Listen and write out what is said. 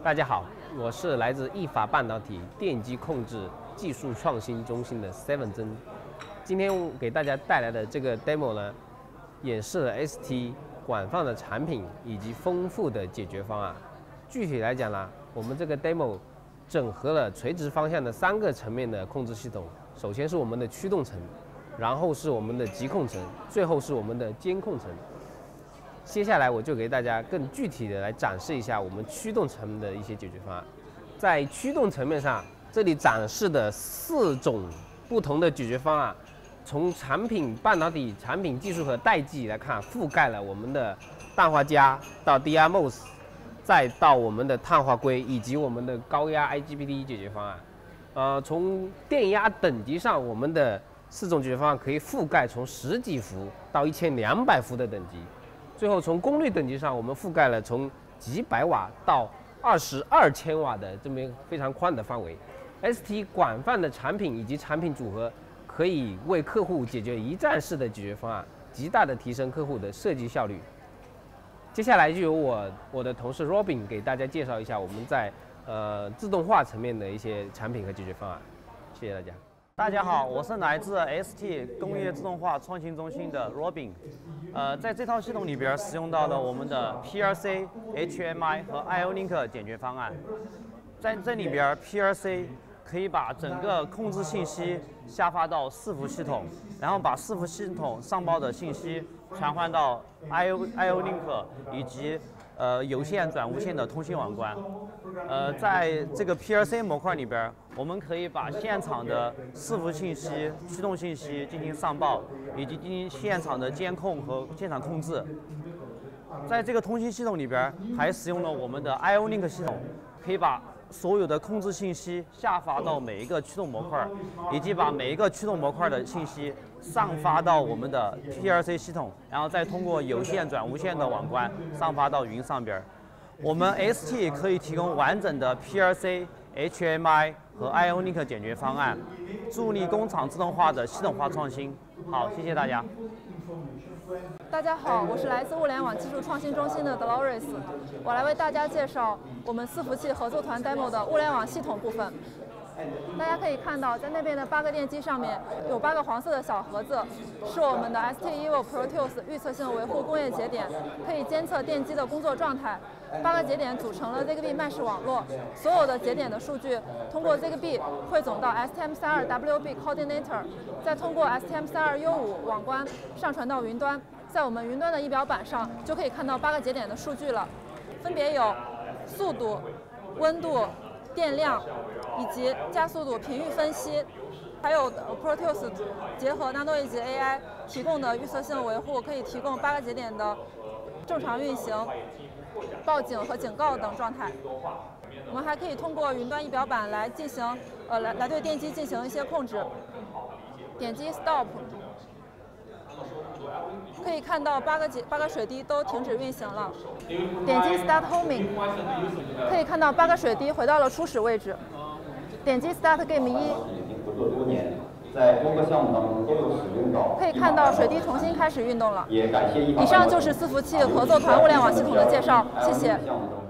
大家好，我是来自意法半导体电机控制技术创新中心的 Seven 曾。今天给大家带来的这个 demo 呢，演示了 ST 广泛的产品以及丰富的解决方案。具体来讲呢，我们这个 demo 整合了垂直方向的3个层面的控制系统。首先是我们的驱动层，然后是我们的极控层，最后是我们的监控层。接下来我就给大家更具体的来展示一下我们驱动层的一些解决方案。在驱动层面上，这里展示的4种不同的解决方案，从半导体产品技术和代际来看，覆盖了我们的氮化镓到 DRMOS， 再到我们的碳化硅以及我们的高压 IGBT 解决方案。从电压等级上，我们的4种解决方案可以覆盖从10几伏到1200伏的等级。最后，从功率等级上，我们覆盖了从几百瓦到22千瓦的这么一个非常宽的范围。ST 广泛的产品以及产品组合，可以为客户解决一站式的解决方案，极大的提升客户的设计效率。接下来就由我的同事 Robin 给大家介绍一下我们在自动化层面的一些产品和解决方案。谢谢大家。 大家好，我是来自 ST 工业自动化创新中心的 Robin。在这套系统里边使用到了我们的 PLC、HMI 和 IO-Link 解决方案。在这里边 PLC 可以把整个控制信息下发到伺服系统，然后把伺服系统上报的信息传唤到 IO-Link 以及有线转无线的通信网关。在这个 PLC 模块里边，我们可以把现场的伺服信息、驱动信息进行上报，以及进行现场的监控和现场控制。在这个通信系统里边，还使用了我们的 IO-Link 系统，可以把所有的控制信息下发到每一个驱动模块，以及把每一个驱动模块的信息上发到我们的 PLC 系统，然后再通过有线转无线的网关上发到云上边。我们 ST 可以提供完整的 PLC、HMI 和 IO-Link 解决方案，助力工厂自动化的系统化创新。好，谢谢大家。 大家好，我是来自物联网技术创新中心的 Dolores， 我来为大家介绍我们伺服器合作团 demo 的物联网系统部分。大家可以看到，在那边的8个电机上面有8个黄色的小盒子，是我们的 ST-evo Proteus 预测性维护工业节点，可以监测电机的工作状态。8个节点组成了 Zigbee 麦式网络，所有的节点的数据通过 Zigbee 汇总到 STM32WB Coordinator， 再通过 STM32U5 网关上传到云端。在我们云端的仪表板上就可以看到8个节点的数据了，分别有速度、温度、电量以及加速度频域分析，还有 Proteus 结合 Nano-Edge AI 提供的预测性维护，可以提供8个节点的正常运行、报警和警告等状态。我们还可以通过云端仪表板来进行来对电机进行一些控制。点击 Stop， 可以看到8个水滴都停止运行了。点击 Start Homing， 可以看到8个水滴回到了初始位置。点击 Start Game 1， 在多个项目当中都有使用到。 可以看到水滴重新开始运动了。 也感谢以上就是伺服器合作团物联网系统的介绍，谢谢。